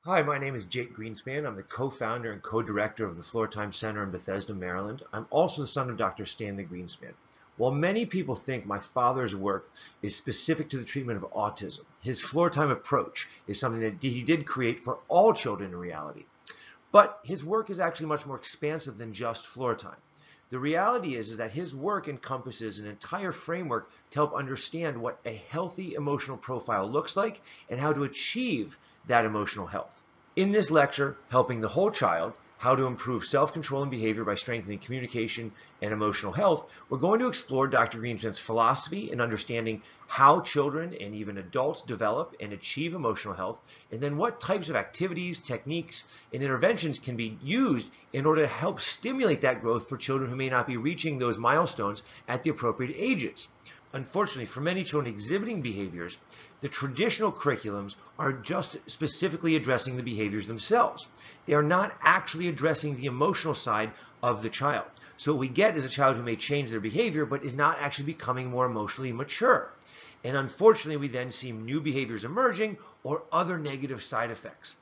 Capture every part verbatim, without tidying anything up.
Hi, my name is Jake Greenspan. I'm the co-founder and co-director of the Floor Time Center in Bethesda, Maryland. I'm also the son of Doctor Stanley Greenspan. While many people think my father's work is specific to the treatment of autism, his floor time approach is something that he did create for all children in reality. But his work is actually much more expansive than just floor time. The reality is, is that his work encompasses an entire framework to help understand what a healthy emotional profile looks like and how to achieve that emotional health. In this lecture, Helping the Whole Child, How to Improve Self-Control and Behavior by Strengthening Communication and Emotional Health, we're going to explore Doctor Greenspan's philosophy in understanding how children and even adults develop and achieve emotional health, and then what types of activities, techniques, and interventions can be used in order to help stimulate that growth for children who may not be reaching those milestones at the appropriate ages. Unfortunately, for many children exhibiting behaviors, the traditional curriculums are just specifically addressing the behaviors themselves. They are not actually addressing the emotional side of the child. So what we get is a child who may change their behavior, but is not actually becoming more emotionally mature. And unfortunately, we then see new behaviors emerging or other negative side effects.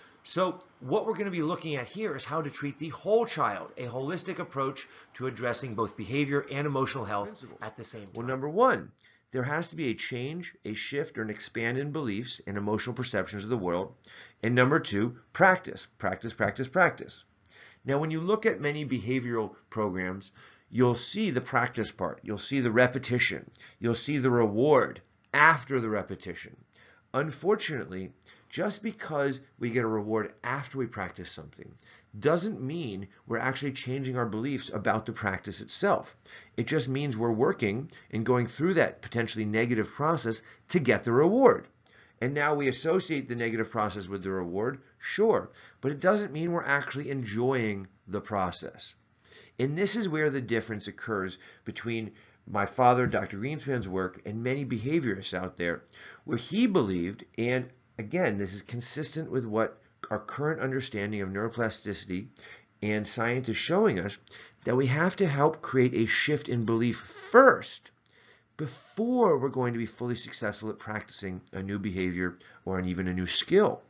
So what we're going to be looking at here is how to treat the whole child, a holistic approach to addressing both behavior and emotional health Principles. At the same time. Well, number one, there has to be a change, a shift, or an expand in beliefs and emotional perceptions of the world. And number two, practice, practice, practice, practice. Now, when you look at many behavioral programs, you'll see the practice part. You'll see the repetition. You'll see the reward after the repetition. Unfortunately, just because we get a reward after we practice something doesn't mean we're actually changing our beliefs about the practice itself. It just means we're working and going through that potentially negative process to get the reward. And now we associate the negative process with the reward, sure, but it doesn't mean we're actually enjoying the process. And this is where the difference occurs between my father, Doctor Greenspan's work, and many behaviorists out there, where he believed, and again, this is consistent with what our current understanding of neuroplasticity and science is showing us, that we have to help create a shift in belief first before we're going to be fully successful at practicing a new behavior or an, even a new skill.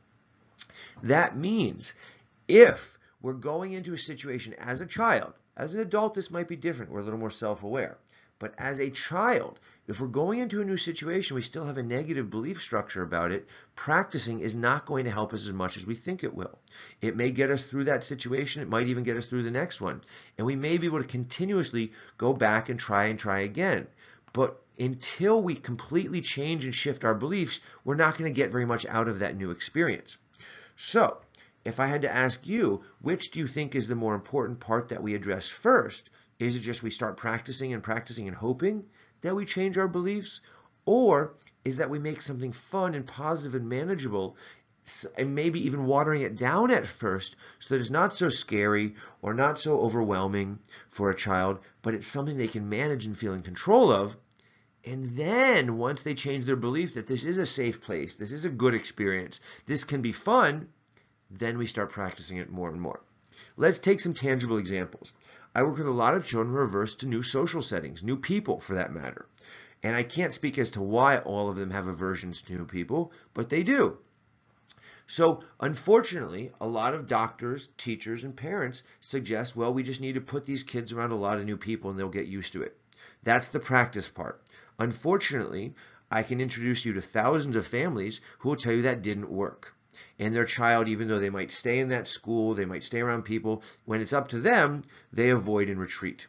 That means if we're going into a situation as a child, as an adult, this might be different. We're a little more self-aware. But as a child, if we're going into a new situation, we still have a negative belief structure about it, practicing is not going to help us as much as we think it will. It may get us through that situation. It might even get us through the next one. And we may be able to continuously go back and try and try again. But until we completely change and shift our beliefs, we're not going to get very much out of that new experience. So, if I had to ask you, which do you think is the more important part that we address first? Is it just we start practicing and practicing and hoping that we change our beliefs? Or is that we make something fun and positive and manageable, and maybe even watering it down at first so that it's not so scary or not so overwhelming for a child, but it's something they can manage and feel in control of? And then once they change their belief that this is a safe place, this is a good experience, this can be fun, then we start practicing it more and more. Let's take some tangible examples. I work with a lot of children who are averse to new social settings, new people for that matter. And I can't speak as to why all of them have aversions to new people, but they do. So unfortunately, a lot of doctors, teachers, and parents suggest, well, we just need to put these kids around a lot of new people and they'll get used to it. That's the practice part. Unfortunately, I can introduce you to thousands of families who will tell you that didn't work. And their child, even though they might stay in that school, they might stay around people, when it's up to them, they avoid and retreat.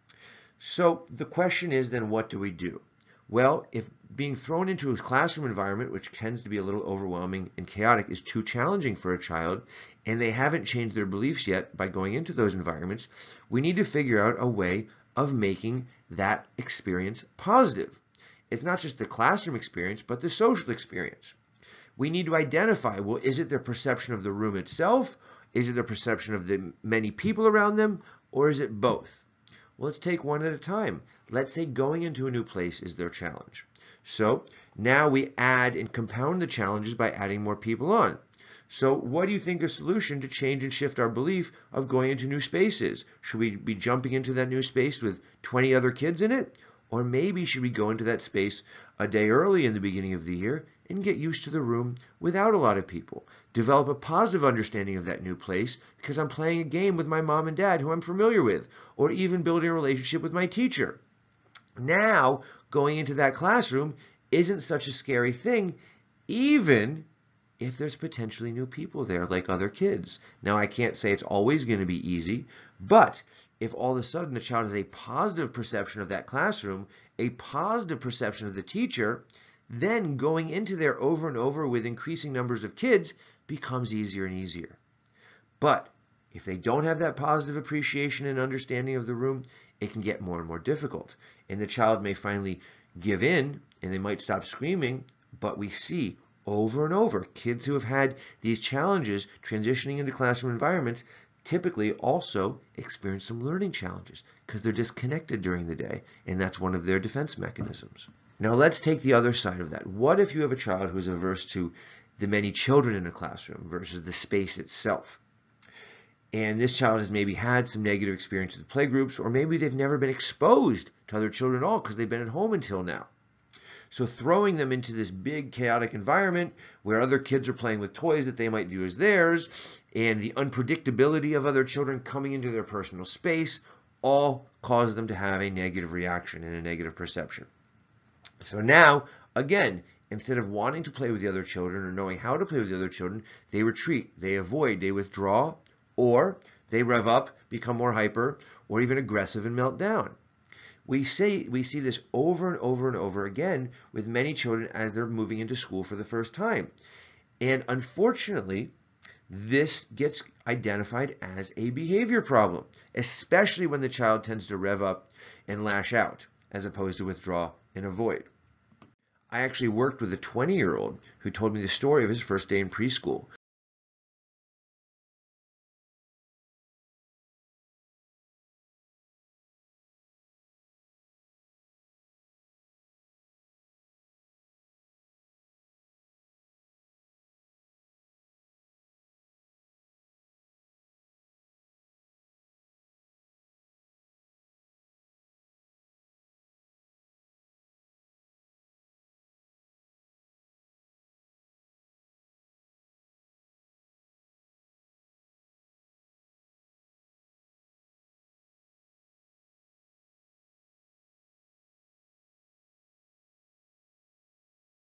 So the question is then, what do we do? Well, if being thrown into a classroom environment, which tends to be a little overwhelming and chaotic, is too challenging for a child, and they haven't changed their beliefs yet by going into those environments, we need to figure out a way of making that experience positive. It's not just the classroom experience, but the social experience. We need to identify, well, is it their perception of the room itself? Is it their perception of the many people around them? Or is it both? Well, let's take one at a time. Let's say going into a new place is their challenge. So now we add and compound the challenges by adding more people on. So what do you think a solution to change and shift our belief of going into new spaces? Should we be jumping into that new space with twenty other kids in it? Or maybe should we go into that space a day early in the beginning of the year and get used to the room without a lot of people. Develop a positive understanding of that new place because I'm playing a game with my mom and dad who I'm familiar with, or even building a relationship with my teacher. Now, going into that classroom isn't such a scary thing, even if there's potentially new people there, like other kids. Now, I can't say it's always going to be easy, but if all of a sudden the child has a positive perception of that classroom, a positive perception of the teacher, then going into there over and over with increasing numbers of kids becomes easier and easier. But if they don't have that positive appreciation and understanding of the room, it can get more and more difficult. And the child may finally give in and they might stop screaming, but we see over and over kids who have had these challenges transitioning into classroom environments typically also experience some learning challenges because they're disconnected during the day, and that's one of their defense mechanisms. Now let's take the other side of that. What if you have a child who's averse to the many children in a classroom versus the space itself? And this child has maybe had some negative experiences with playgroups, or maybe they've never been exposed to other children at all because they've been at home until now. So throwing them into this big chaotic environment where other kids are playing with toys that they might view as theirs, and the unpredictability of other children coming into their personal space, all cause them to have a negative reaction and a negative perception. So now, again, instead of wanting to play with the other children or knowing how to play with the other children, they retreat, they avoid, they withdraw, or they rev up, become more hyper, or even aggressive and melt down. We say we see this over and over and over again with many children as they're moving into school for the first time. And unfortunately, this gets identified as a behavior problem, especially when the child tends to rev up and lash out, as opposed to withdraw and avoid. I actually worked with a twenty-year-old who told me the story of his first day in preschool,